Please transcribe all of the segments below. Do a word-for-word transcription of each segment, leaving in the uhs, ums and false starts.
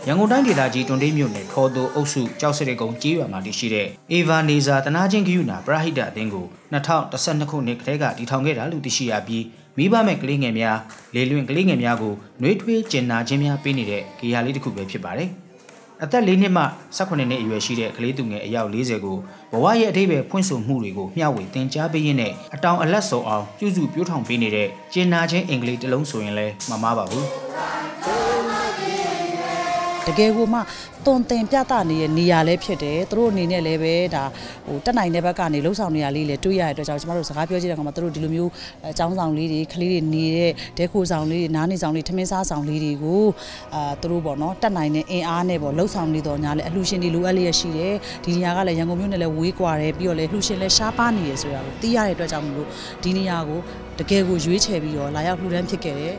ရန်ကုန်တိုင်းဒေသကြီးတွန်တေးမြို့နယ်ခေါ်သူအုပ်စုကျောက်စရကုန်းကြီးရွာမှာတည်ရှိတဲ့အေဗာနေဇာတနာချင်းဂယုနာပရဟိတအသင်းကိုနှစ်ထောင်တစ်ဆယ့်နှစ်ခုနှစ်ကတည်းကတည်ထောင်ခဲ့တာလို့သိရှိရပြီးမိဘမဲ့ကလေးငယ်များလေလွင့်ကလေးငယ်များကိုနှွေးထွေးကျင်နာခြင်းများပေးနေတဲ့ဂေဟာလေးတစ်ခုပဲဖြစ်ပါတယ်။အသက်လေးနှစ်မှ၁၈နှစ်အရွယ်ရှိတဲ့ကလေးသူငယ်အယောက်၄၀ကိုဘဝရဲ့အထိပ္ပယ်ဖွင့်ဆိုမှုတွေကိုမျှဝေသင်ကြားပေးရင်းနဲ့အတောင်အလတ်ဆုံးအောင်ပြုစုပြောထောင်ပေးနေတဲ့ကျင်နာခြင်းအင်္ဂလိပ်တစ်လုံးဆိုရင်လည်းမမှားပါဘူး။တကယ်ကိုမှတွန်တင်ပြသနေတဲ့နေရာလေးဖြစ်တယ်သူတို့အနေနဲ့လည်းပဲဒါဟိုတက်နိုင်တဲ့ဘက်ကနေလှုပ်ဆောင်နေရလေးလေတွေးရတဲ့အတွက်ကြောင့်ကျမတို့စကားပြောကြည့်တဲ့အခါမှာသူတို့ဒီလိုမျိုးအကြောင်းဆောင်လေးတွေကလေးတွေနေတဲ့ဒဲခိုဆောင်လေးတွေနားနေဆောင်လေးထမင်းစားဆောင်လေးတွေကိုအာသူတို့ပေါ့နော်တက်နိုင်တဲ့အင်အားနဲ့ပေါ့လှုပ်ဆောင်နေတော့ညာလေအလှရှင်တွေလိုအပ်လျက်ရှိတယ်ဒီနေရာကလည်းရန်ကုန်မြို့နဲ့လည်းဝေးကွာတယ်ပြီးတော့လည်းလှူရှင်လည်းရှားပါနေရဆိုတာကိုသိရတဲ့အတွက်ကြောင့်မလို့ဒီနေရာကိုတကယ်ကိုရွေးချယ်ပြီးတော့လာရောက်လှူဒန်းဖြစ်ခဲ့တယ်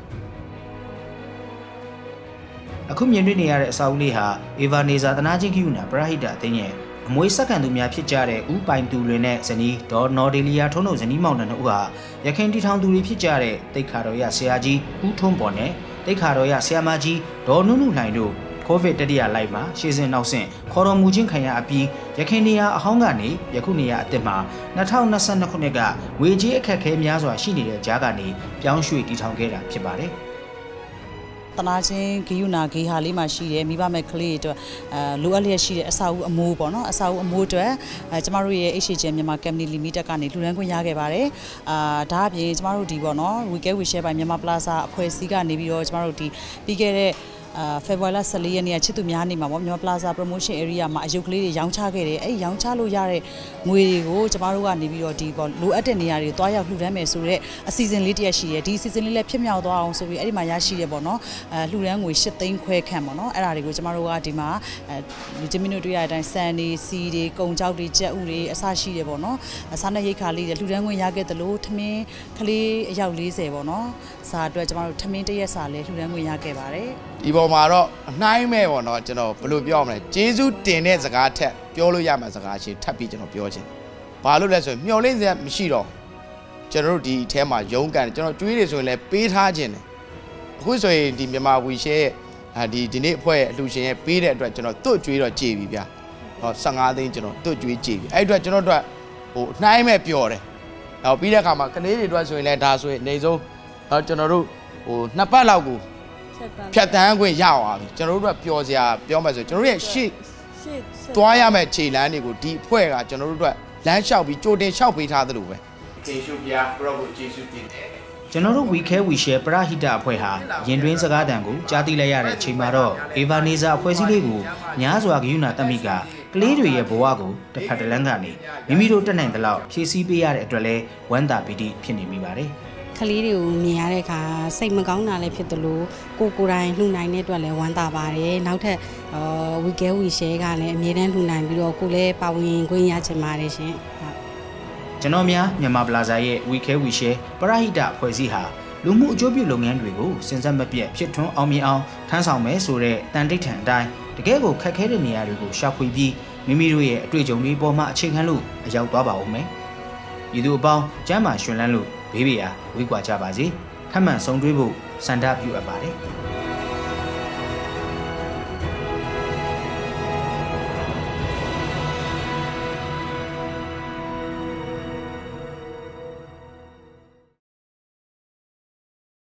အခုမြင်တွေ့နေရတဲ့အစာအုပ်လေးဟာအေဗာနေဇာတနာချင်းဂယုနာပရဟိတအသင်းရဲ့အမွေစက္ကန့်သူများဖြစ်ကြတဲ့ဦးပိုင်သူလွင်နဲ့ဇနီးဒေါ်နော်ဒေလီယာထုံးတို့ဇနီးမောင်နှံတို့ဟာရခိုင်တီထောင်သူတွေဖြစ်ကြတဲ့တိတ်ခါတော်ရဆရာကြီးဦးထွန်းပေါ်နဲ့တိတ်ခါတော်ရဆရာမကြီးဒေါ်နုနုလှိုင်တို့ကိုဗစ်တတိယလိုက်မှာရှေ့စဉ်နောက်ဆင့်ခေါ်တော်မူခြင်းခံရအပြီးရခိုင်နေရာအဟောင်းကနေယခုနေရာအသစ်မှာနှစ်ထောင်နှစ်ဆယ့်နှစ်ခုနှစ်ကငွေကြေးအခက်အခဲများစွာရှိနေတဲ့ကြားကနေပြောင်းရွှေ့တီထောင်ခဲ့တာဖြစ်ပါတယ်တနာချင်းဂယုနာဂေဟာလေးမှာရှိတယ်မိဘမဲ့ကလေးတွေအတွက်အဲလိုအပ်လျက်ရှိတဲ့အစာအုပ်အမိုးပေါ့နော်အစာအုပ်အမိုးအတွက်အဲကျမတို့ရဲ့ H H M မြန်မာ Company Limited ကနေလှူဒန်းခွင့်ရခဲ့ပါတယ်အာဒါအပြင်ကျမတို့ဒီပေါ့နော် We Care We Share by မြန်မာ Plaza အဖွဲ့အစည်းကနေပြီးတော့ကျမတို့ဒီပြီးခဲ့တဲ့အာဖေဖော်ဝါရီလ၁၄ရက်နေ့ကချစ်သူများနေမှာပေါ့မြန်မာ Plaza Promotion Area မှာအယုတ်ကလေးတွေရောင်းချခဲ့တယ်အဲ့ရောင်းချလို့ရတဲ့ငွေတွေကိုကျမတို့ကနေပြီးတော့ဒီပေါ့လိုအပ်တဲ့နေရာတွေတွားရောက်လှူဒန်းမယ်ဆိုတော့အစီအစဉ်လေးတစ်ရက်ရှိတယ်ဒီအစီအစဉ်လေးလည်းဖြစ်မြောက်သွားအောင်ဆိုပြီးအဲ့ဒီမှာရရှိရပေါ့နော်အဲလှူဒန်းငွေ၈သိန်းခွဲခန့်ပေါ့နော်အဲ့ဒါတွေကိုကျမတို့ကဒီမှာအဲလူချင်းမင်းတို့တွေ့ရတဲ့အတိုင်းစံတွေစီတွေကုံကြောက်တွေကြက်ဥတွေအစရှိတယ်ပေါ့နော်စားနပ်ရိက္ခာလေးတွေလှူဒန်းငွေရခဲ့တယ်လို့ထမင်းကလေးအယောက်၄၀ပေါ့နော်စားအတွက်ကျမတို့ထမင်းတစ်ရက်စာလေးလှူဒန်းငွေရခဲ့ပါတယ်ဒီပေါ်မှာတော့အနှိုင်းမဲ့ပေါ့နော်ကျွန်တော်ဘယ်လိုပြောမလဲကျေးဇူးတင်တဲ့စကားထက်ပြောလို့ရမှာစကားချင်းထပ်ပြီးကျွန်တော်ပြောချင်ဘာလို့လဲဆိုရင်မျောလင့်စရာမရှိတော့ကျွန်တော်တို့ဒီအထဲမှာရုံးကန်ကျွန်တော်ကျွေးတယ်ဆိုရင်လည်းပေးထားခြင်းတယ်အခုဆိုရင်ဒီမြန်မာဝီရှဲရဲ့ဒီဒီနေ့အဖွဲ့ရဲ့အလှူရှင်ရဲ့ပေးတဲ့အတွက်ကျွန်တော်တွတ်ကျွေးတော့ကြည်ပြီဗျာဟော၁၅သိန်းကျွန်တော်တွတ်ကျွေးကြည်ပြီအဲ့အတွက်ကျွန်တော်တို့ဟိုနှိုင်းမဲ့ပျော်တယ်ဟောပြီးတဲ့အခါမှာကလေးတွေအတွက်ဆိုရင်လည်းဒါဆိုရင်အနေဆုံးဟောကျွန်တော်တို့ဟိုနှစ်ပတ်လောက်ကိုဖြတ်တန်းခွင့်ရအောင်ပြီကျွန်တော်တို့ကပျော်စရာပြောမှဆိုကျွန်တော်တို့ရဲ့ရှေ့သွားရမယ့်ခြေလမ်းတွေကိုဒီအဖွဲ့ကကျွန်တော်တို့ကလမ်းလျှောက်ပြီးကြိုတင်လျှောက်ပေးထားသလိုပဲကျေးဇူးပြပရောကိုကျေးဇူးတင်တယ်ကျွန်တော်တို့ We Care We Share ပရဟိတအဖွဲ့ဟာရင်တွင်းစကားတန်ကိုကြားသိလိုက်ရတဲ့အချိန်မှာတော့အေဗာနေဇာအဖွဲ့အစည်းလေးကိုညားစွာဂယုဏတမိကကလေးတွေရဲ့ဘဝကိုတစ်ဖက်တစ်လမ်းကနေမိမိတို့တက်နိုင်သလောက်ဖြည့်ဆည်းပေးရတဲ့အတွက်လဲဝမ်းသာပီတိဖြစ်နေမိပါတယ်ကလေးတွေကိုမြင်ရတဲ့အခါစိတ်မကောင်းတာလည်းဖြစ်သလိုကိုကိုယ်တိုင်လှူနိုင်တဲ့အတွက်လည်းဝမ်းသာပါတယ်နောက်ထပ် We Care We Share ကလည်းအမြဲတမ်းလှူနိုင်ပြီးတော့ကိုလည်းပါဝင်ခွင့်ရချင်ပါတယ်ရှင်ကျွန်တော်များမြန်မာ Plaza ရဲ့ We Care We Share ပရဟိတအဖွဲ့အစည်းဟာလူမှုအကျိုးပြုလုပ်ငန်းတွေကိုစဉ်ဆက်မပြတ်ဖြစ်ထွန်းအောင်မြင်အောင်ထမ်းဆောင်မယ်ဆိုတဲ့တန်တိတ်ထန်အတိုင်းတကယ်ကိုခက်ခဲတဲ့နေရာတွေကိုရှာဖွေပြီးမိမိတို့ရဲ့အတွေ့အကြုံတွေပေါ်မှာအခြေခံလို့အရောက်သွားပါဦးမယ်ပြည်သူအပေါင်းကျမ်းမာရှင်လန်းလို့ဘေးဘေးရာဝေးကွာကြပါစေထပ်မံဆုံတွေ့ဖို့စန္ဒပြုအပ်ပါတယ်